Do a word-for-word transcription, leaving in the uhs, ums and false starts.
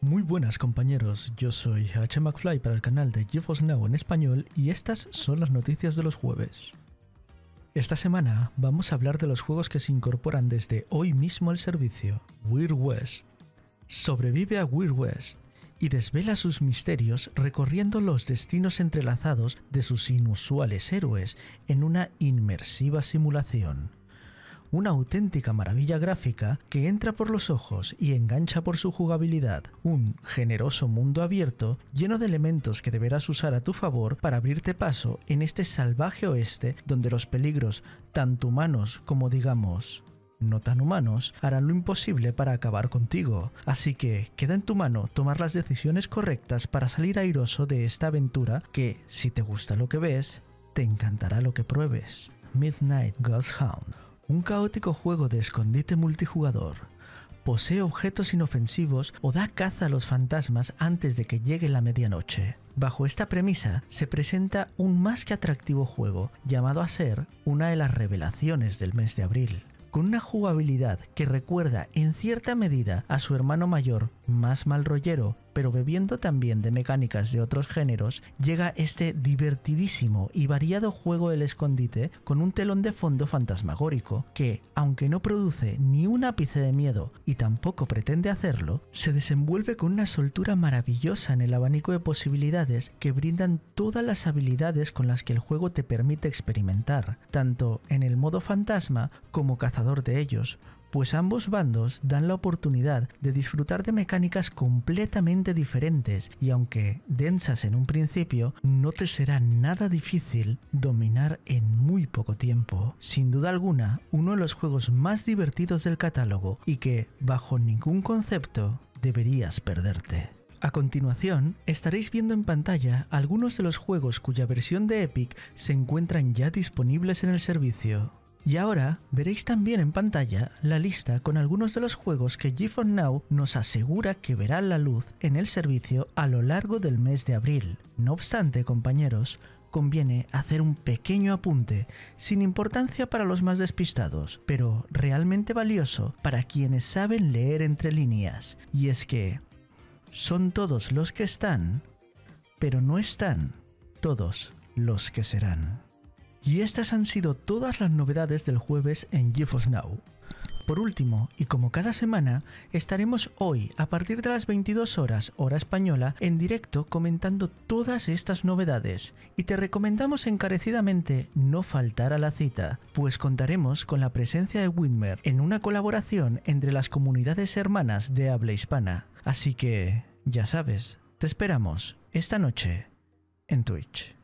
Muy buenas compañeros, yo soy H. McFly para el canal de GeForce Now en español y estas son las noticias de los jueves. Esta semana vamos a hablar de los juegos que se incorporan desde hoy mismo al servicio. Weird West sobrevive a Weird West y desvela sus misterios recorriendo los destinos entrelazados de sus inusuales héroes en una inmersiva simulación. Una auténtica maravilla gráfica que entra por los ojos y engancha por su jugabilidad. Un generoso mundo abierto lleno de elementos que deberás usar a tu favor para abrirte paso en este salvaje oeste donde los peligros, tanto humanos como digamos no tan humanos, harán lo imposible para acabar contigo. Así que queda en tu mano tomar las decisiones correctas para salir airoso de esta aventura que, si te gusta lo que ves, te encantará lo que pruebes. Midnight Ghost Hunt. Un caótico juego de escondite multijugador. Posee objetos inofensivos o da caza a los fantasmas antes de que llegue la medianoche. Bajo esta premisa se presenta un más que atractivo juego llamado a ser una de las revelaciones del mes de abril. Con una jugabilidad que recuerda en cierta medida a su hermano mayor, más mal rollero, pero bebiendo también de mecánicas de otros géneros, llega este divertidísimo y variado juego del escondite con un telón de fondo fantasmagórico que, aunque no produce ni un ápice de miedo y tampoco pretende hacerlo, se desenvuelve con una soltura maravillosa en el abanico de posibilidades que brindan todas las habilidades con las que el juego te permite experimentar, tanto en el modo fantasma como cazador de ellos, pues ambos bandos dan la oportunidad de disfrutar de mecánicas completamente diferentes y aunque densas en un principio, no te será nada difícil dominar en muy poco tiempo. Sin duda alguna, uno de los juegos más divertidos del catálogo y que, bajo ningún concepto, deberías perderte. A continuación, estaréis viendo en pantalla algunos de los juegos cuya versión de Epic se encuentran ya disponibles en el servicio. Y ahora veréis también en pantalla la lista con algunos de los juegos que GeForce Now nos asegura que verán la luz en el servicio a lo largo del mes de abril. No obstante, compañeros, conviene hacer un pequeño apunte, sin importancia para los más despistados, pero realmente valioso para quienes saben leer entre líneas. Y es que son todos los que están, pero no están todos los que serán. Y estas han sido todas las novedades del jueves en GeForce Now. Por último, y como cada semana, estaremos hoy a partir de las veintidós horas hora española en directo comentando todas estas novedades y te recomendamos encarecidamente no faltar a la cita, pues contaremos con la presencia de Widmer en una colaboración entre las comunidades hermanas de habla hispana. Así que, ya sabes, te esperamos esta noche en Twitch.